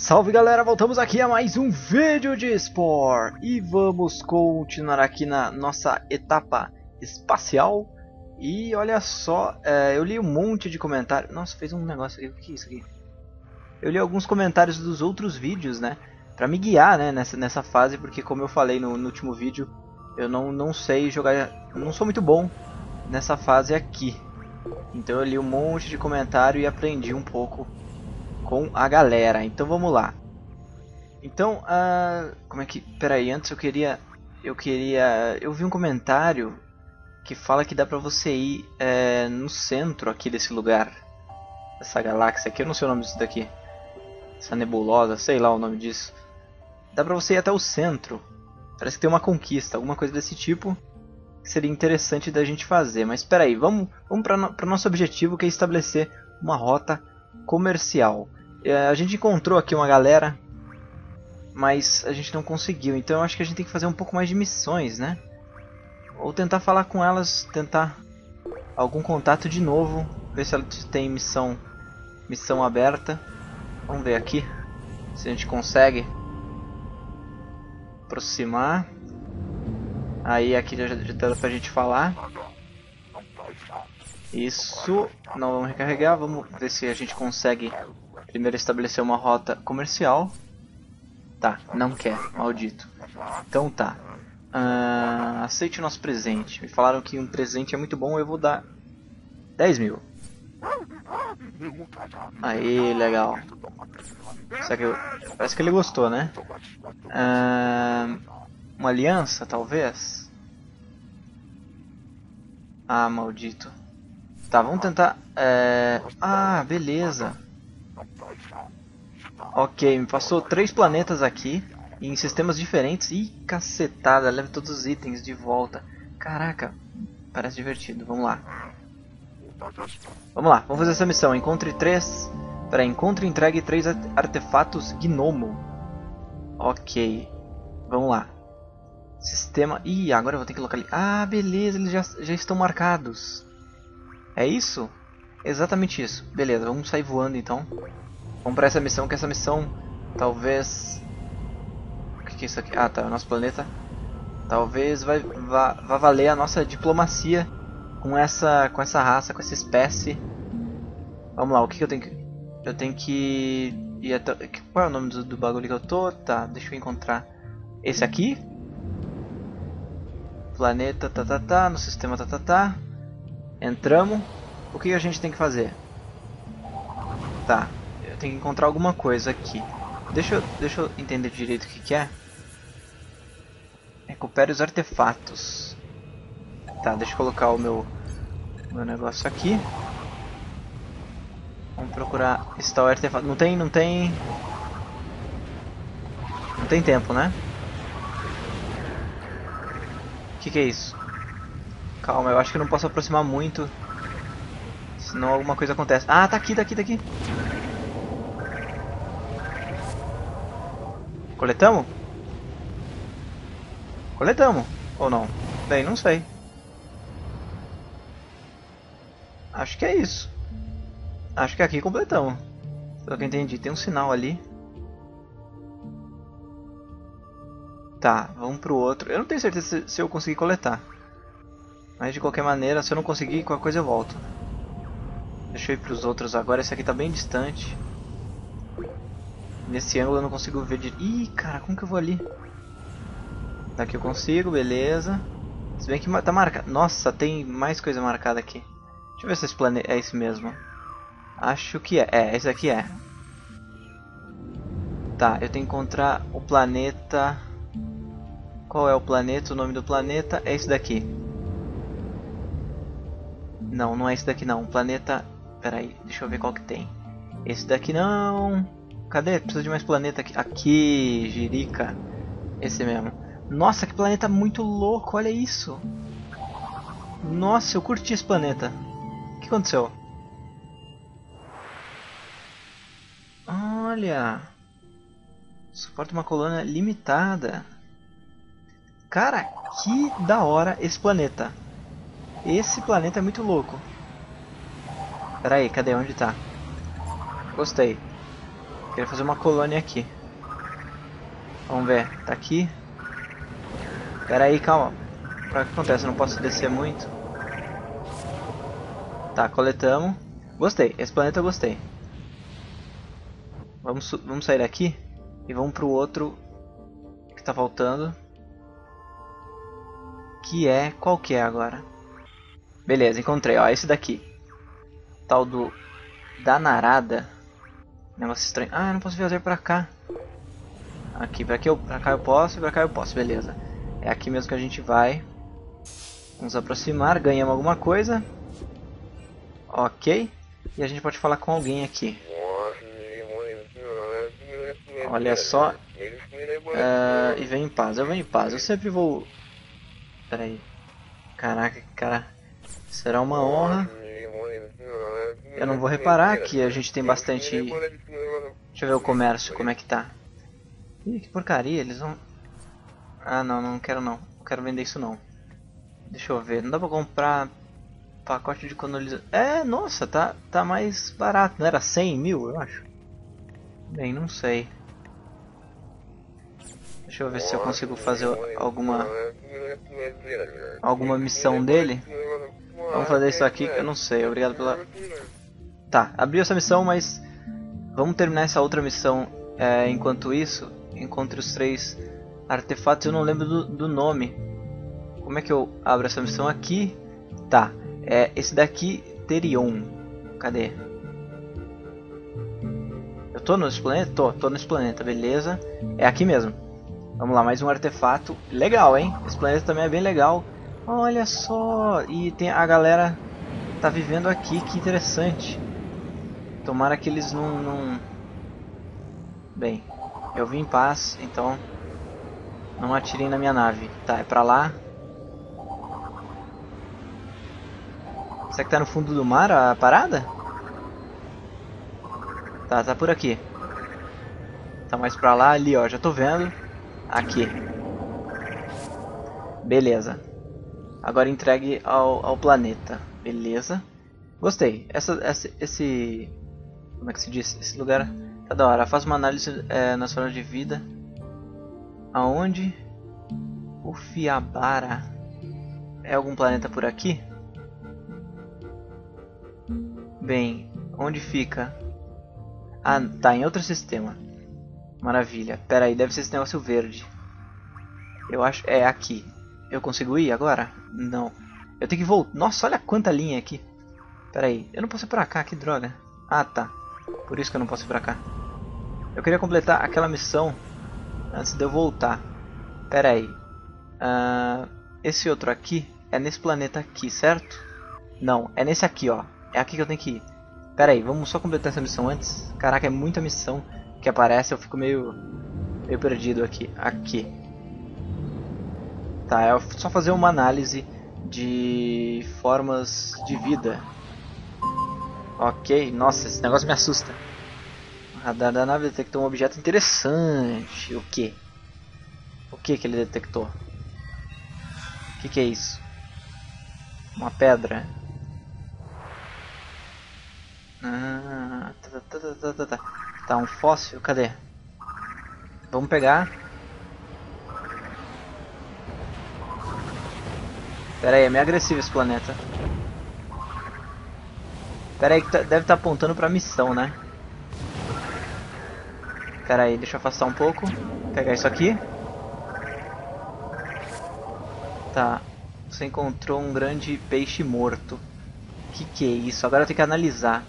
Salve galera, voltamos aqui a mais um vídeo de Spore e vamos continuar aqui na nossa etapa espacial. E olha só, eu li um monte de comentários. Nossa, fez um negócio aqui, o que é isso aqui? Eu li alguns comentários dos outros vídeos, né, pra me guiar, né, nessa fase, porque como eu falei no último vídeo, eu não sei jogar, não sou muito bom nessa fase aqui. Então eu li um monte de comentário e aprendi um pouco com a galera. Então vamos lá. Então, como é que... Peraí, antes eu vi um comentário que fala que dá pra você ir no centro aqui desse lugar. Essa galáxia aqui, eu não sei o nome disso daqui. Essa nebulosa, sei lá o nome disso. Dá pra você ir até o centro. Parece que tem uma conquista, alguma coisa desse tipo. Que seria interessante da gente fazer. Mas peraí, vamos para o nosso objetivo, que é estabelecer uma rota comercial. A gente encontrou aqui uma galera, mas a gente não conseguiu. Então eu acho que a gente tem que fazer um pouco mais de missões, né? Ou tentar falar com elas, tentar algum contato de novo, ver se elas têm missão aberta. Vamos ver aqui se a gente consegue aproximar. Aí aqui já dá pra gente falar. Isso, não vamos recarregar, vamos ver se a gente consegue primeiro estabelecer uma rota comercial. Tá, não quer, maldito. Então tá, aceite o nosso presente. Me falaram que um presente é muito bom, eu vou dar 10 mil. Aí, legal. Parece que ele gostou, né? Uma aliança, talvez? Ah, maldito. Tá, vamos tentar... beleza. Ok, me passou 3 planetas aqui, em sistemas diferentes. Ih, cacetada, leva todos os itens de volta. Caraca, parece divertido, vamos lá. Vamos fazer essa missão. Encontre e entregue 3 artefatos Gnomo. Ok, vamos lá. Sistema... Ih, agora eu vou ter que localizar... Ah, beleza, eles já estão marcados. É isso? Exatamente isso. Beleza, vamos sair voando então. Vamos para essa missão, que essa missão talvez... O que é isso aqui? Ah, tá, é o nosso planeta. Talvez vá valer a nossa diplomacia com essa raça, com essa espécie. Vamos lá, o que eu tenho que... Eu tenho que... ir até... Qual é o nome do bagulho que eu tô? Tá, deixa eu encontrar. Esse aqui? Planeta, no sistema, Entramos. O que a gente tem que fazer? Tá, eu tenho que encontrar alguma coisa aqui. Deixa eu entender direito o que é. Recupere os artefatos. Tá, deixa eu colocar o meu negócio aqui. Vamos procurar esse tal artefato. Não tem tempo, né? O que é isso? Calma, eu acho que eu não posso aproximar muito, senão alguma coisa acontece. Ah, tá aqui. Coletamos? Coletamos, ou não? Bem, não sei. Acho que é isso. Acho que aqui completamos. Pelo que eu entendi, tem um sinal ali. Tá, vamos pro outro. Eu não tenho certeza se eu conseguir coletar. Mas de qualquer maneira, se eu não conseguir, qualquer coisa eu volto. Deixa eu ir pros outros agora. Esse aqui tá bem distante. Nesse ângulo eu não consigo ver de... Ih, cara, como que eu vou ali? Daqui eu consigo, beleza. Se bem que tá marcado. Nossa, tem mais coisa marcada aqui. Deixa eu ver se esse planeta é esse mesmo. Acho que é. É, esse aqui é. Tá, eu tenho que encontrar o planeta... Qual é o planeta? O nome do planeta é esse daqui. Não, não é esse daqui não. O planeta... Pera aí, deixa eu ver qual que tem. Esse daqui não... Cadê? Precisa de mais planeta aqui. Aqui, Jirica. Esse mesmo. Nossa, que planeta muito louco, olha isso. Nossa, eu curti esse planeta. O que aconteceu? Olha. Suporta uma colônia limitada. Cara, que da hora esse planeta. Esse planeta é muito louco. Pera aí, cadê? Onde tá? Gostei. Queria fazer uma colônia aqui. Vamos ver, tá aqui. Pera aí, calma. O que acontece? Eu não posso descer muito. Tá, coletamos. Gostei, esse planeta eu gostei. Vamos sair daqui e vamos pro outro que tá faltando. Que é... Qual que é agora? Beleza, encontrei, ó, esse daqui. Tal do... Danarada. Negócio estranho. Ah, eu não posso viajar pra cá. Aqui, pra cá eu posso e pra cá eu posso, beleza. É aqui mesmo que a gente vai. Vamos aproximar, ganhamos alguma coisa. Ok. E a gente pode falar com alguém aqui. Olha só. E vem em paz, eu venho em paz. Eu sempre vou... Pera aí. Caraca, cara. Será uma honra. Eu não vou reparar que a gente tem bastante... Deixa eu ver o comércio, como é que tá. Ih, que porcaria, eles vão... Ah, não, não quero não. Não quero vender isso não. Deixa eu ver, não dá pra comprar pacote de colonização. É, nossa, tá mais barato. Não era 100 mil, eu acho? Bem, não sei. Deixa eu ver se eu consigo fazer alguma missão dele. Vamos fazer isso aqui que eu não sei. Obrigado pela... Tá, abriu essa missão, mas vamos terminar essa outra missão. Enquanto isso, encontre os 3 artefatos. Eu não lembro do nome. Como é que eu abro essa missão aqui? Tá, esse daqui, Therion. Cadê? Eu tô nesse planeta? Tô nesse planeta, beleza. É aqui mesmo. Vamos lá, mais um artefato. Legal, hein? Esse planeta também é bem legal. Olha só! E tem a galera tá vivendo aqui, que interessante. Tomara que eles não... Bem, eu vim em paz, então não atirem na minha nave. Tá, é pra lá. Será que tá no fundo do mar a parada? Tá por aqui. Tá mais pra lá, ali ó, já tô vendo. Aqui. Beleza. Agora entregue ao planeta. Beleza. Gostei. Esse... Como é que se diz? Esse lugar tá da hora. Faz uma análise na sua de vida. Aonde? Ufiabara. É algum planeta por aqui? Bem, onde fica? Ah, tá em outro sistema. Maravilha. Pera aí, deve ser esse negócio verde. Eu acho... É aqui. Eu consigo ir agora? Não. Eu tenho que voltar. Nossa, olha quanta linha aqui. Pera aí. Eu não posso ir pra cá, que droga. Ah, tá. Por isso que eu não posso ir pra cá. Eu queria completar aquela missão antes de eu voltar. Pera aí. Esse outro aqui é nesse planeta aqui, certo? Não, é nesse aqui, ó. É aqui que eu tenho que ir. Pera aí, vamos só completar essa missão antes. Caraca, é muita missão que aparece, eu fico meio perdido aqui. Aqui. Tá, é só fazer uma análise de formas de vida. Ok, nossa, esse negócio me assusta. O radar da nave detectou um objeto interessante. O que? O que ele detectou? O que é isso? Uma pedra. Ah, tá, um fóssil, cadê? Vamos pegar. Pera aí, é meio agressivo esse planeta. Pera aí, que deve estar apontando pra missão, né? Pera aí, deixa eu afastar um pouco. Pegar isso aqui. Tá, você encontrou um grande peixe morto. Que é isso? Agora eu tenho que analisar.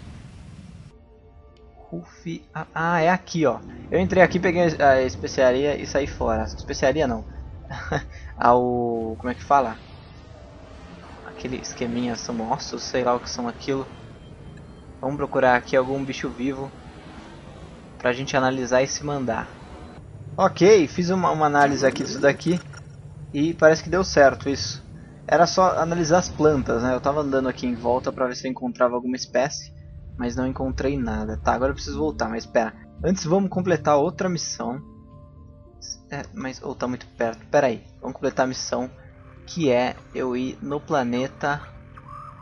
Ah, é aqui, ó. Eu entrei aqui, peguei a especiaria e saí fora. Especiaria não. Como é que fala? Aquele esqueminha, são ossos, sei lá o que são aquilo. Vamos procurar aqui algum bicho vivo pra gente analisar e se mandar. Ok, fiz uma análise aqui disso daqui e parece que deu certo isso. Era só analisar as plantas, né? Eu tava andando aqui em volta pra ver se eu encontrava alguma espécie, mas não encontrei nada. Tá, agora eu preciso voltar, mas espera. Antes vamos completar outra missão. Mas tá muito perto. Pera aí, vamos completar a missão, que é eu ir no planeta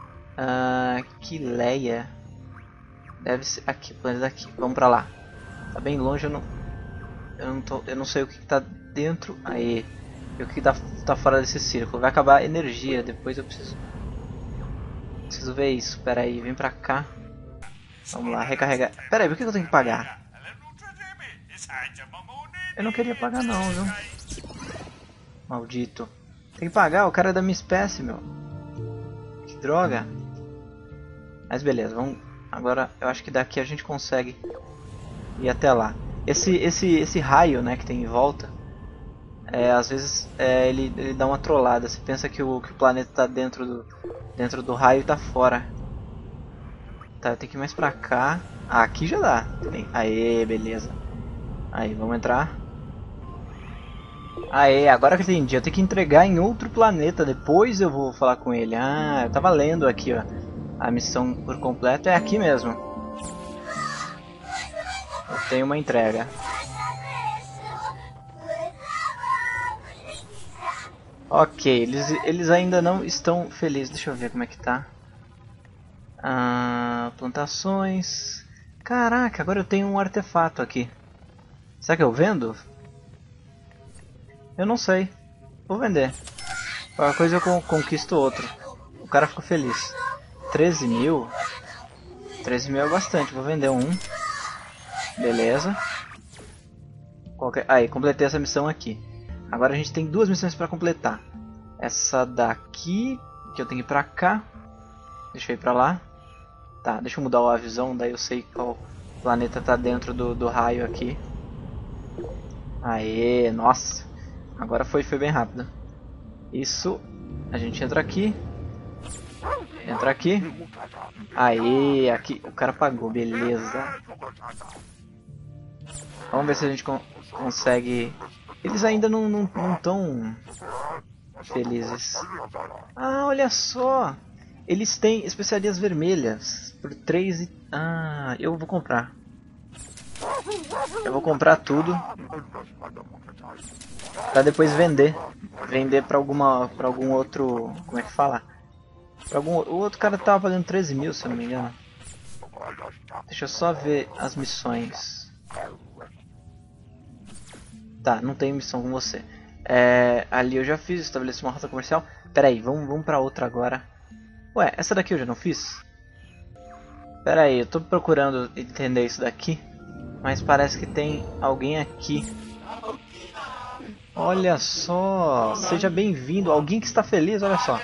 Quileia. Deve ser aqui, o planeta aqui. Vamos pra lá. Tá bem longe, eu não sei o que tá dentro. Aí, e o que tá fora desse círculo. Vai acabar a energia, depois eu preciso ver isso. Pera aí, vem pra cá. Vamos lá, recarregar. Pera aí, por que eu tenho que pagar? Eu não queria pagar não, viu? Maldito. Tem que pagar, o cara é da minha espécie, meu. Que droga. Mas beleza, vamos... Agora eu acho que daqui a gente consegue ir até lá. Esse raio, né, que tem em volta, às vezes ele dá uma trollada. Você pensa que o planeta está dentro do raio e tá fora. Tá, eu tenho que ir mais pra cá. Ah, aqui já dá. Aê, beleza. Aí, vamos entrar. Aê, agora que eu entendi. Eu tenho que entregar em outro planeta. Depois eu vou falar com ele. Ah, eu tava lendo aqui, ó. A missão por completo é aqui mesmo. Eu tenho uma entrega. Ok, eles ainda não estão felizes. Deixa eu ver como é que tá. Plantações. Caraca, agora eu tenho um artefato aqui. Será que eu vendo? Eu não sei. Vou vender. Qualquer coisa eu conquisto outro. O cara ficou feliz. 13 mil? 13 mil é bastante. Vou vender um. Beleza. Aí, completei essa missão aqui. Agora a gente tem duas missões para completar. Essa daqui, que eu tenho que ir pra cá. Deixa eu ir pra lá. Tá, deixa eu mudar a visão, daí eu sei qual planeta tá dentro do raio aqui. Aê, nossa. Agora foi bem rápido. Isso, a gente entra aqui. Entra aqui. Aê, aqui o cara pagou, beleza. Vamos ver se a gente consegue... Eles ainda não tão felizes. Ah, olha só. Eles têm especiarias vermelhas por 3 e... Ah, eu vou comprar. Eu vou comprar tudo pra depois vender. Vender pra algum outro... Como é que fala? O outro cara tava pagando 13 mil, se eu não me engano. Deixa eu só ver as missões. Tá, não tem missão com você. Ali eu já fiz, estabeleci uma rota comercial. Pera aí, vamos pra outra agora. Ué, essa daqui eu já não fiz? Pera aí, eu tô procurando entender isso daqui. Mas parece que tem alguém aqui. Olha só, seja bem-vindo. Alguém que está feliz, olha só.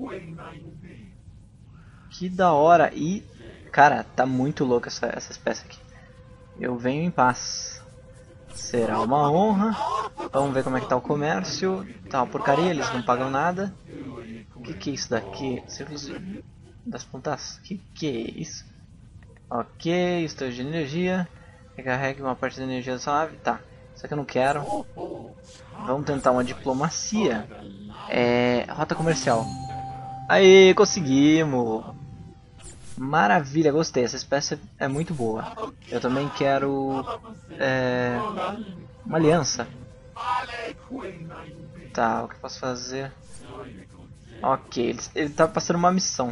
Que da hora. E, cara, tá muito louca essa espécie aqui. Eu venho em paz. Será uma honra. Vamos ver como é que tá o comércio. Tá uma porcaria, eles não pagam nada. O que é isso daqui? Círculos das pontas. Que é isso? Ok, estou de energia. Recarregue uma parte da energia da sua nave. Tá, isso aqui eu não quero. Vamos tentar uma diplomacia. Rota comercial. Aê, conseguimos! Maravilha, gostei. Essa espécie é muito boa. Eu também quero uma aliança. Tá, o que eu posso fazer? Ok, ele tá passando uma missão.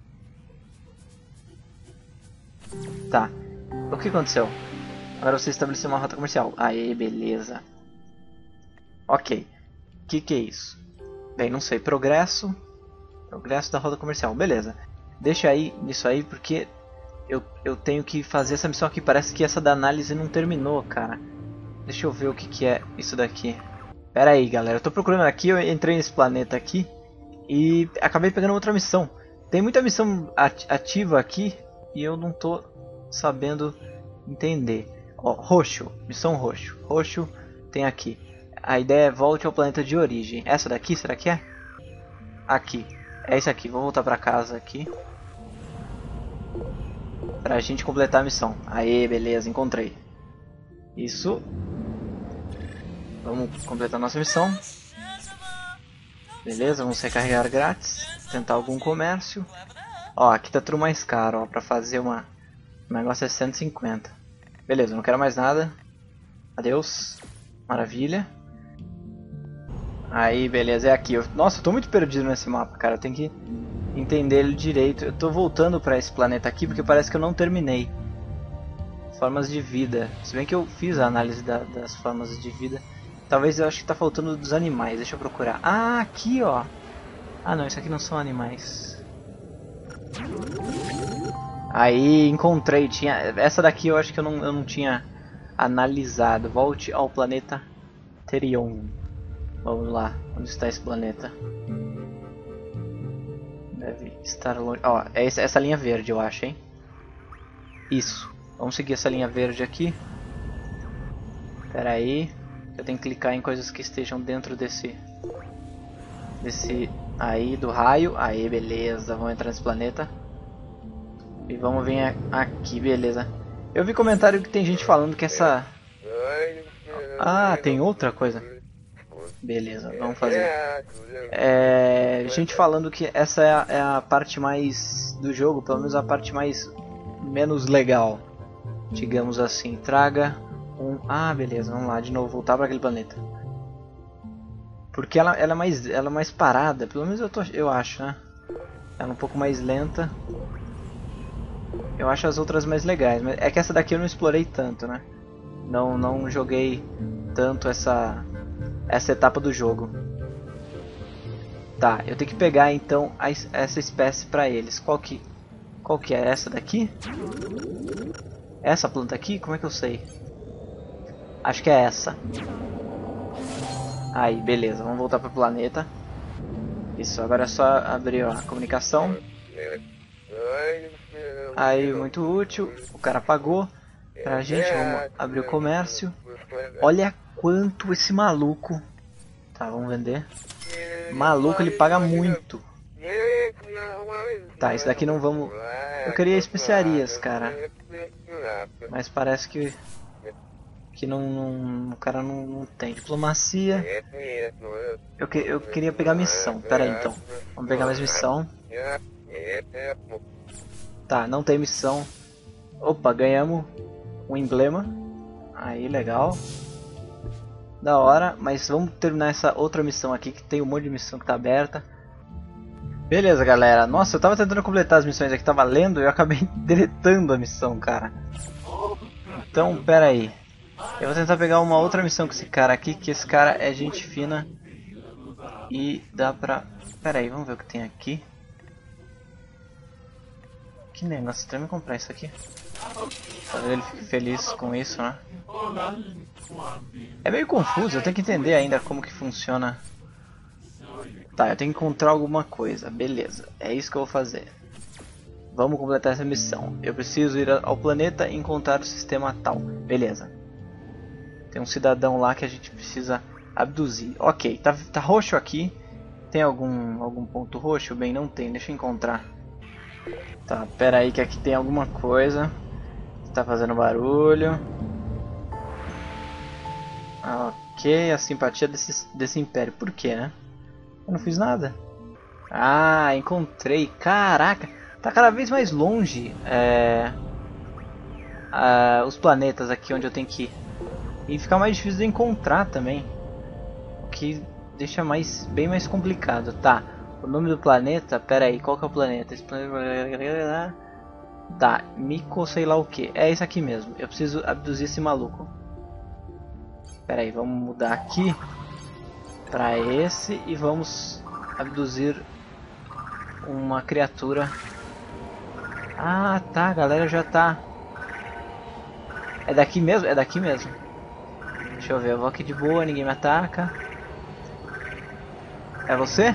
Tá, o que aconteceu? Agora você estabeleceu uma rota comercial. Aê, beleza. Ok, o que é isso? Bem, não sei, progresso. Progresso da rota comercial, beleza. Deixa aí nisso aí, porque eu tenho que fazer essa missão aqui. Parece que essa da análise não terminou, cara. Deixa eu ver o que é isso daqui. Pera aí, galera, eu tô procurando aqui. Eu entrei nesse planeta aqui e acabei pegando outra missão. Tem muita missão ativa aqui e eu não tô sabendo entender. Ó, roxo, missão roxo. Roxo tem aqui. A ideia é volte ao planeta de origem. Essa daqui, será que é? Aqui. É esse aqui. Vou voltar pra casa aqui. Pra gente completar a missão. Aê, beleza, encontrei. Isso. Vamos completar nossa missão. Beleza, vamos recarregar grátis. Tentar algum comércio. Ó, aqui tá tudo mais caro, ó. Pra fazer o negócio é 150. Beleza, não quero mais nada. Adeus. Maravilha. Aí, beleza, é aqui. Nossa, eu tô muito perdido nesse mapa, cara. Eu tenho que entender ele direito. Eu tô voltando pra esse planeta aqui porque parece que eu não terminei. Formas de vida. Se bem que eu fiz a análise das formas de vida. Talvez eu acho que tá faltando dos animais. Deixa eu procurar. Ah, aqui ó. Ah não, isso aqui não são animais. Aí encontrei. Essa daqui eu acho que eu não tinha analisado. Volte ao planeta Therion. Vamos lá. Onde está esse planeta? Deve estar longe. Ó, é essa linha verde eu acho, hein? Isso. Vamos seguir essa linha verde aqui. Pera aí. Eu tenho que clicar em coisas que estejam dentro desse aí do raio. Aí, beleza. Vamos entrar nesse planeta. E vamos vir aqui, beleza. Eu vi comentário que tem gente falando que essa... Ah, tem outra coisa. Beleza, vamos fazer. Gente falando que essa é a parte mais do jogo, pelo menos a parte menos legal, digamos assim. Traga um... Ah, beleza, vamos lá, de novo, voltar para aquele planeta. Porque ela é mais parada, pelo menos eu acho, né? Ela é um pouco mais lenta. Eu acho as outras mais legais, mas é que essa daqui eu não explorei tanto, né? Não joguei tanto essa etapa do jogo. Tá, eu tenho que pegar então essa espécie pra eles. Qual que é? Essa daqui? Essa planta aqui? Como é que eu sei? Acho que é essa. Aí, beleza, vamos voltar pro planeta. Isso, agora é só abrir ó, a comunicação. Aí, muito útil. O cara pagou pra gente, vamos abrir o comércio. Olha quanto esse maluco... Tá, vamos vender. Maluco, ele paga muito. Tá, esse daqui não vamos... Eu queria especiarias, cara. Mas parece que não, o cara não tem. Diplomacia. Eu queria pegar missão. Pera aí, então. Vamos pegar mais missão. Tá, não tem missão. Opa, ganhamos um emblema. Aí, legal. Da hora, mas vamos terminar essa outra missão aqui, que tem um monte de missão que tá aberta. Beleza, galera. Nossa, eu tava tentando completar as missões aqui, tava lendo e eu acabei deletando a missão, cara. Então, pera aí. Eu vou tentar pegar uma outra missão com esse cara aqui, que esse cara é gente fina. E dá pra... Pera aí, vamos ver o que tem aqui. Que negócio estranho comprar isso aqui. Talvez ele fique feliz com isso, né? É meio confuso, eu tenho que entender ainda como que funciona. Tá, eu tenho que encontrar alguma coisa, beleza. É isso que eu vou fazer. Vamos completar essa missão. Eu preciso ir ao planeta e encontrar o sistema tal. Beleza. Tem um cidadão lá que a gente precisa abduzir. Ok, tá roxo aqui. Tem algum ponto roxo? Bem, não tem, deixa eu encontrar. Tá, pera aí que aqui tem alguma coisa. Tá fazendo barulho. Ok, a simpatia desse império. Por quê, né? Eu não fiz nada. Ah, encontrei. Caraca, tá cada vez mais longe os planetas aqui onde eu tenho que ir. E fica mais difícil de encontrar também. O que deixa bem mais complicado. Tá, o nome do planeta, pera aí, qual que é o planeta? Esse planeta... Tá, Mico sei lá o que. É esse aqui mesmo, eu preciso abduzir esse maluco. Pera aí, vamos mudar aqui pra esse e vamos abduzir uma criatura. Ah, tá, a galera já tá... É daqui mesmo? É daqui mesmo. Deixa eu ver, eu vou aqui de boa, ninguém me ataca. É você?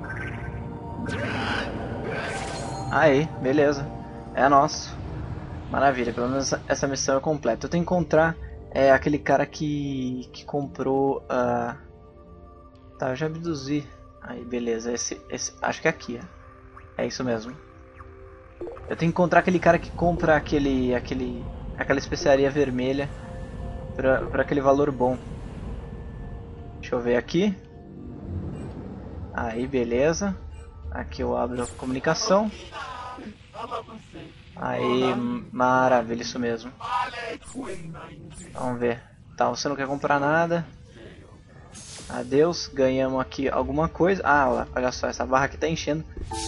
Aí, beleza. É nosso. Maravilha, pelo menos essa missão é completa. Eu tenho que encontrar aquele cara que comprou... Tá, eu já abduzi. Aí, beleza. Esse, acho que é aqui. É isso mesmo. Eu tenho que encontrar aquele cara que compra aquela especiaria vermelha pra aquele valor bom. Deixa eu ver aqui. Aí, beleza. Aqui eu abro a comunicação. Aí, maravilha, isso mesmo. Vamos ver. Tá, você não quer comprar nada. Adeus, ganhamos aqui alguma coisa. Ah, olha só, essa barra aqui tá enchendo.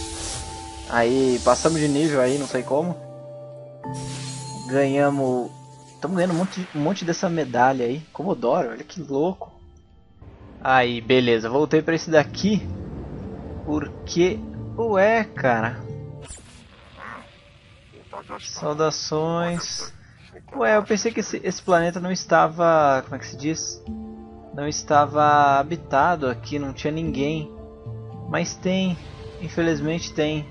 Aí, passamos de nível aí, não sei como. Ganhamos estamos ganhando um monte dessa medalha aí. Comodoro, olha que louco. Aí, beleza, voltei pra esse daqui. Porque... Ué, cara. Saudações. Ué, eu pensei que esse planeta não estava... Como é que se diz? Não estava habitado aqui, não tinha ninguém. Mas tem, infelizmente tem.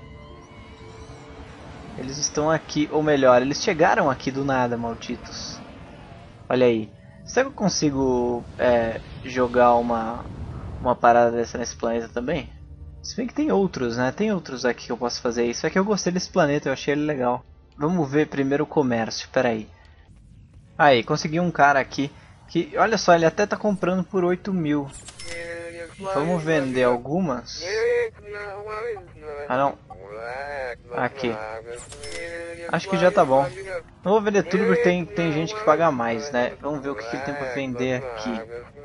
Eles estão aqui, ou melhor, eles chegaram aqui do nada, malditos. Olha aí. Será que eu consigo jogar uma parada dessa nesse planeta também? Se bem que tem outros, né? Tem outros aqui que eu posso fazer isso. É que eu gostei desse planeta, eu achei ele legal. Vamos ver primeiro o comércio, peraí. Aí, consegui um cara aqui que, olha só, ele até tá comprando por 8.000. Vamos vender algumas. Ah não. Aqui. Acho que já tá bom. Não vou vender tudo porque tem gente que paga mais, né? Vamos ver o que ele tem pra vender aqui.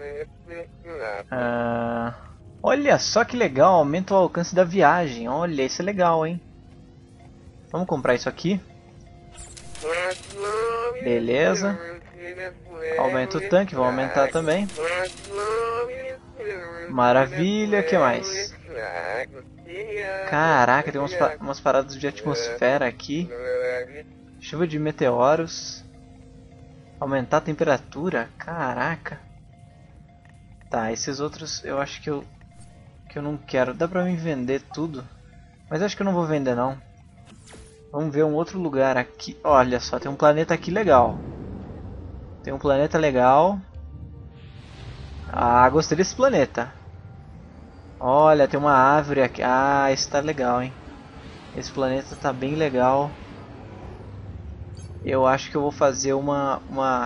Olha só que legal, aumenta o alcance da viagem. Olha, isso é legal, hein? Vamos comprar isso aqui. Beleza. Aumenta o tanque, vou aumentar também. Maravilha, o que mais? Caraca, tem umas paradas de atmosfera aqui. Chuva de meteoros. Aumentar a temperatura? Caraca. Tá, esses outros eu acho que eu não quero. Dá pra mim vender tudo. Mas acho que eu não vou vender não. Vamos ver um outro lugar aqui. Olha só, tem um planeta aqui legal. Tem um planeta legal. Ah, gostei desse planeta. Olha, tem uma árvore aqui. Ah, esse tá legal, hein. Esse planeta tá bem legal. Eu acho que eu vou fazer uma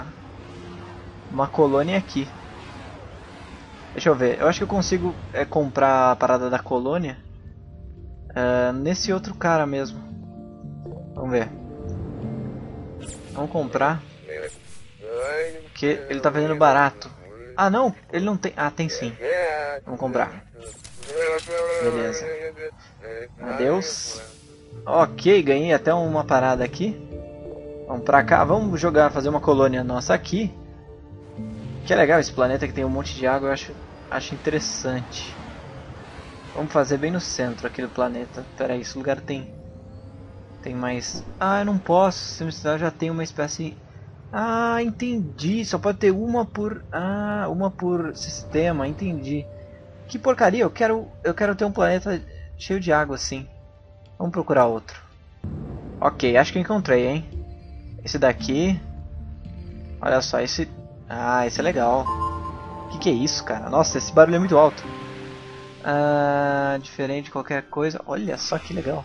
colônia aqui. Deixa eu ver. Eu acho que eu consigo comprar a parada da colônia nesse outro cara mesmo. Vamos ver. Vamos comprar. Porque ele tá vendendo barato. Ah não, ele não tem. Ah, tem sim. Vamos comprar. Beleza. Adeus. Ok, ganhei até uma parada aqui. Vamos pra cá, vamos jogar, fazer uma colônia nossa aqui. Que é legal esse planeta que tem um monte de água, eu acho interessante. Vamos fazer bem no centro aqui do planeta. Pera aí, esse lugar tem mais... Ah, eu não posso, se eu já tem uma espécie... Ah, entendi, só pode ter uma por... Ah, uma por sistema, entendi. Que porcaria, eu quero ter um planeta cheio de água assim. Vamos procurar outro. Ok, acho que eu encontrei, hein. Esse daqui. Olha só, esse... Ah, esse é legal. Que é isso, cara? Nossa, esse barulho é muito alto. Diferente de qualquer coisa. Olha só que legal.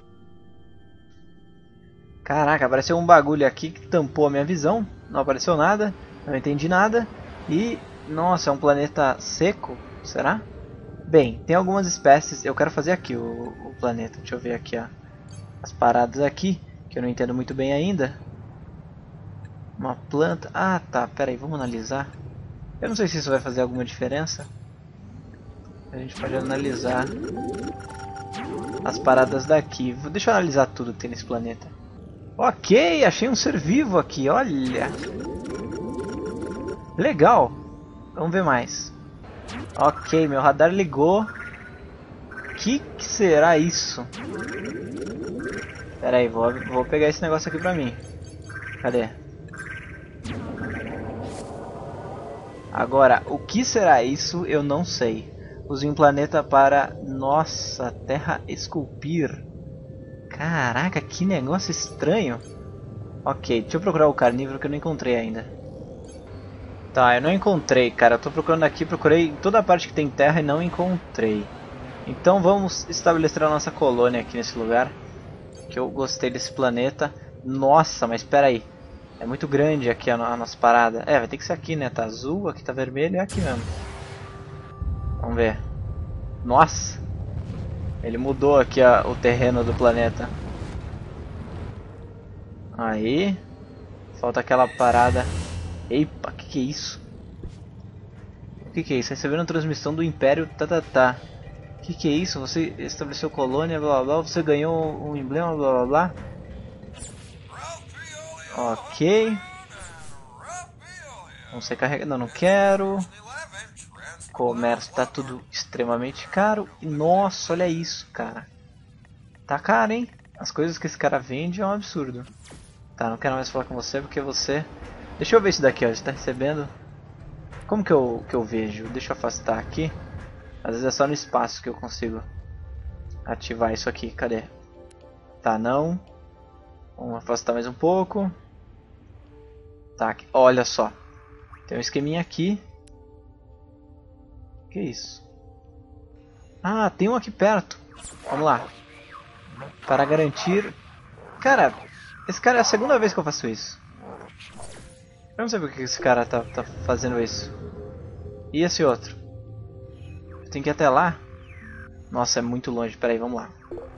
Caraca, apareceu um bagulho aqui que tampou a minha visão. Não apareceu nada. Não entendi nada. E... Nossa, é um planeta seco? Será? Bem, tem algumas espécies. Eu quero fazer aqui o planeta. Deixa eu ver aqui, ó. As paradas aqui. Que eu não entendo muito bem ainda. Uma planta... Ah, tá. Pera aí, vamos analisar. Eu não sei se isso vai fazer alguma diferença. A gente pode analisar as paradas daqui. Deixa eu analisar tudo que tem nesse planeta. Ok, achei um ser vivo aqui, olha. Legal. Vamos ver mais. Ok, meu radar ligou. Que será isso? Pera aí, vou pegar esse negócio aqui pra mim. Cadê? Agora, o que será isso? Eu não sei. Use um planeta para... Nossa, Terra esculpir. Caraca, que negócio estranho. Ok, deixa eu procurar o carnívoro que eu não encontrei ainda. Tá, eu não encontrei, cara. Eu tô procurando aqui, procurei em toda a parte que tem terra e não encontrei. Então vamos estabelecer a nossa colônia aqui nesse lugar. Que eu gostei desse planeta. Nossa, mas espera aí. É muito grande aqui a nossa parada. Vai ter que ser aqui, né? Tá azul, aqui tá vermelho, é aqui mesmo. Vamos ver. Nossa! Ele mudou aqui o terreno do planeta. Aí. Falta aquela parada. Epa, que é isso? O que é isso? Recebendo transmissão do Império Tatatá. Que é isso? Você estabeleceu colônia, blá blá blá. Você ganhou um emblema, blá blá blá. Ok. Vamos ser carregados. Não, não quero. Comércio tá tudo extremamente caro. E nossa, olha isso, cara. Tá caro, hein? As coisas que esse cara vende é um absurdo. Tá, não quero mais falar com você porque você... Deixa eu ver isso daqui, ó. Você tá recebendo... Como que eu vejo? Deixa eu afastar aqui. Às vezes é só no espaço que eu consigo ativar isso aqui. Cadê? Tá, não. Vamos afastar mais um pouco. Tá, aqui. Olha só. Tem um esqueminha aqui. Que isso? Ah, tem um aqui perto. Vamos lá. Para garantir... Cara, esse cara é a segunda vez que eu faço isso. Eu não sei porque esse cara tá fazendo isso. E esse outro? Eu tenho que ir até lá? Nossa, é muito longe. Pera aí, vamos lá.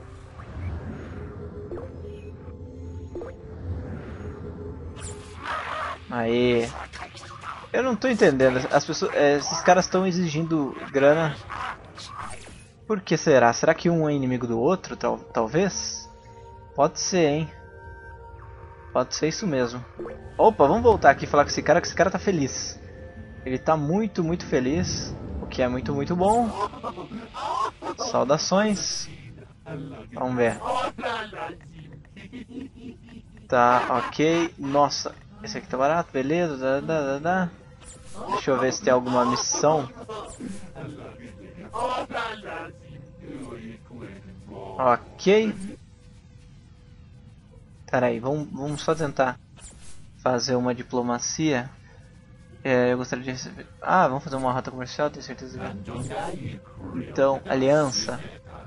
Aê. Eu não tô entendendo. As pessoas, esses caras estão exigindo grana. Por que será? Será que um é inimigo do outro? Talvez? Pode ser, hein? Pode ser isso mesmo. Opa, vamos voltar aqui e falar com esse cara, que esse cara tá feliz. Ele tá muito, muito feliz. O que é muito, muito bom. Saudações. Vamos ver. Tá, ok. Nossa, esse aqui tá barato, beleza. Deixa eu ver se tem alguma missão. Ok. Pera aí, vamos só tentar fazer uma diplomacia. Eu gostaria de receber... Ah, vamos fazer uma rota comercial, tenho certeza que... Então, aliança.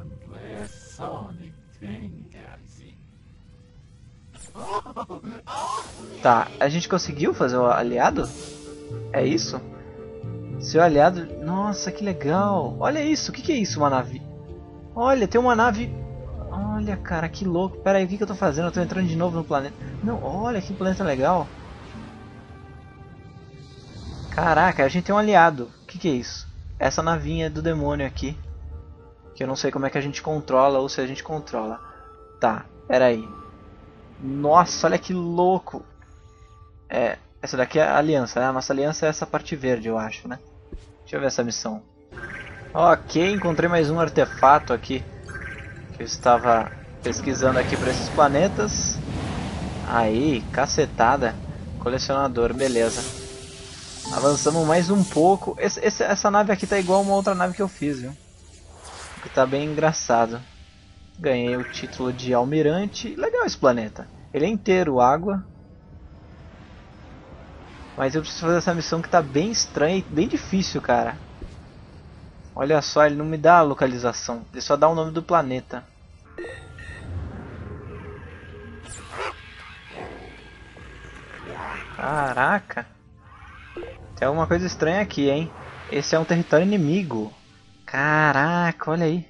Tá, a gente conseguiu fazer o aliado? É isso? Seu aliado... Nossa, que legal! Olha isso, o que é isso, uma nave? Olha, tem uma nave... Olha, cara, que louco. Pera aí, o que eu tô fazendo? Eu tô entrando de novo no planeta. Não, olha que planeta legal. Caraca, a gente tem um aliado. O que é isso? Essa navinha do demônio aqui. Que eu não sei como é que a gente controla ou se a gente controla. Tá, pera aí. Nossa, olha que louco. Essa daqui é a aliança, né? A nossa aliança é essa parte verde, eu acho, né? Deixa eu ver essa missão. Ok, encontrei mais um artefato aqui. Que eu estava pesquisando aqui para esses planetas. Aí, cacetada. Colecionador, beleza. Avançamos mais um pouco. Essa nave aqui tá igual a uma outra nave que eu fiz, viu? Que tá bem engraçado. Ganhei o título de almirante. Legal esse planeta. Ele é inteiro água. Mas eu preciso fazer essa missão que tá bem estranha e bem difícil, cara. Olha só, ele não me dá a localização. Ele só dá o nome do planeta. Caraca. Tem alguma coisa estranha aqui, hein? Esse é um território inimigo. Caraca, olha aí.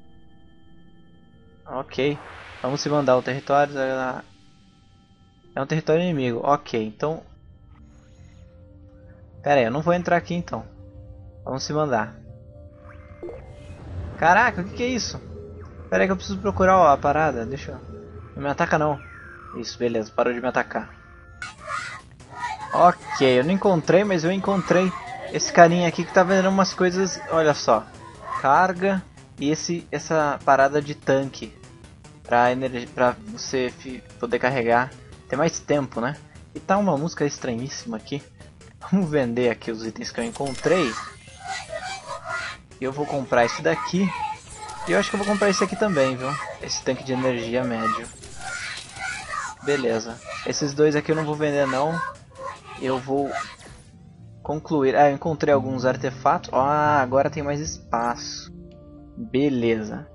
Ok. Vamos se mandar o território. É um território inimigo. Ok, então... Pera aí, eu não vou entrar aqui então. Vamos se mandar. Caraca, o que é isso? Pera aí que eu preciso procurar a parada. Deixa eu... Não me ataca não. Isso, beleza, parou de me atacar. Ok, eu não encontrei, mas eu encontrei esse carinha aqui que tá vendendo umas coisas, olha só. Carga e essa parada de tanque. Pra você poder carregar. Ter mais tempo, né? E tá uma música estranhíssima aqui. Vamos vender aqui os itens que eu encontrei. Eu vou comprar esse daqui. E eu acho que eu vou comprar esse aqui também, viu? Esse tanque de energia médio. Beleza. Esses dois aqui eu não vou vender não. Eu vou concluir. Ah, eu encontrei alguns artefatos. Ah, agora tem mais espaço. Beleza.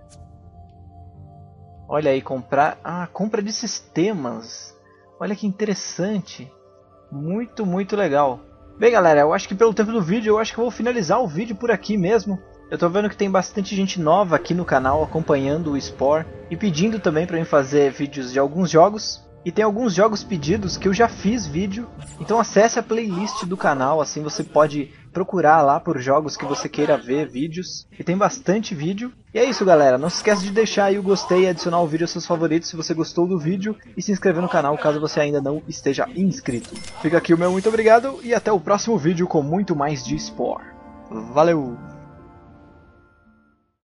Olha aí, comprar... Ah, compra de sistemas. Olha que interessante. Muito, muito legal. Bem, galera, eu acho que pelo tempo do vídeo, eu acho que eu vou finalizar o vídeo por aqui mesmo. Eu tô vendo que tem bastante gente nova aqui no canal acompanhando o Spore e pedindo também pra mim fazer vídeos de alguns jogos. E tem alguns jogos pedidos que eu já fiz vídeo, então acesse a playlist do canal, assim você pode procurar lá por jogos que você queira ver vídeos, e tem bastante vídeo. E é isso, galera, não se esqueça de deixar aí o gostei e adicionar o vídeo aos seus favoritos se você gostou do vídeo, e se inscrever no canal caso você ainda não esteja inscrito. Fica aqui o meu muito obrigado e até o próximo vídeo com muito mais de Spore. Valeu!